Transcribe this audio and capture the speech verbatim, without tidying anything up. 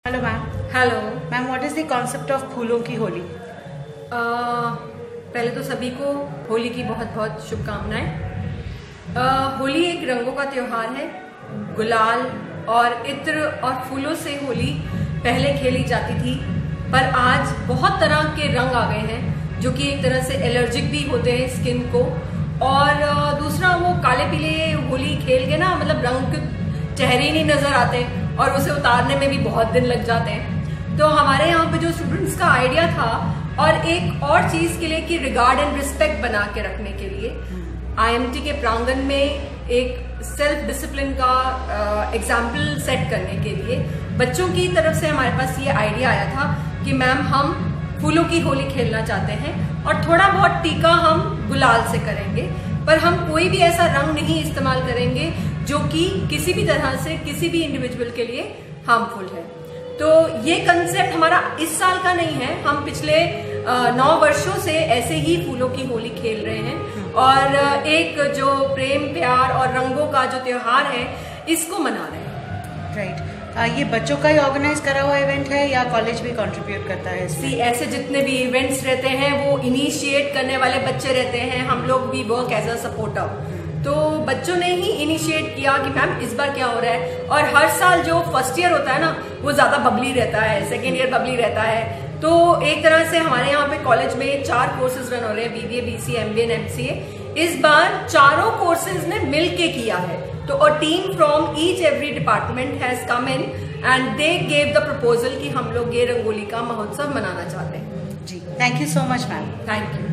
Hello ma'am. Hello ma'am, what is the concept of फूलों की होली? पहले तो सभी को होली की बहुत बहुत शुभकामनाएं। होली एक रंगों का त्योहार है। गुलाल और इत्र और फूलों से होली पहले खेली जाती थी, पर आज बहुत तरह के रंग आ गए हैं जो कि एक तरह से एलर्जिक भी होते हैं स्किन को। और दूसरा, वो काले पीले होली खेल के ना मतलब रंग के चेहरे ही नहीं नजर आते और उसे उतारने में भी बहुत दिन लग जाते हैं। तो हमारे यहाँ पे जो स्टूडेंट्स का आइडिया था, और एक और चीज के लिए कि रिगार्ड एंड रिस्पेक्ट बना के रखने के लिए आई एम टी के प्रांगण में एक सेल्फ डिसिप्लिन का एग्जाम्पल सेट करने के लिए बच्चों की तरफ से हमारे पास ये आइडिया आया था कि मैम हम फूलों की होली खेलना चाहते हैं और थोड़ा बहुत टीका हम गुलाल से करेंगे, पर हम कोई भी ऐसा रंग नहीं इस्तेमाल करेंगे जो कि किसी भी तरह से किसी भी इंडिविजुअल के लिए हार्मफुल है। तो ये कंसेप्ट हमारा इस साल का नहीं है, हम पिछले नौ वर्षों से ऐसे ही फूलों की होली खेल रहे हैं और एक जो प्रेम प्यार और रंगों का जो त्योहार है इसको मना रहे हैं। राइट। ये बच्चों का ही ऑर्गेनाइज करा हुआ इवेंट है या कॉलेज भी कंट्रीब्यूट करता है? सी ऐसे जितने भी इवेंट्स रहते हैं वो इनिशिएट करने वाले बच्चे रहते हैं, हम लोग भी वर्क एज अ सपोर्टर। तो बच्चों ने ही इनिशिएट किया कि मैम इस बार क्या हो रहा है। और हर साल जो फर्स्ट ईयर होता है ना वो ज्यादा बबली रहता है, सेकेंड ईयर बबली रहता है। तो एक तरह से हमारे यहाँ पे कॉलेज में चार कोर्सेज रन हो रहे हैं, BBA, BCA, MBA and MCA. इस बार चारों कोर्सेज ने मिलके किया है। तो a team from each every department has come in and they gave the proposal कि हम लोग ये रंगोली का महोत्सव मनाना चाहते हैं। जी, thank you so much ma'am. Thank you.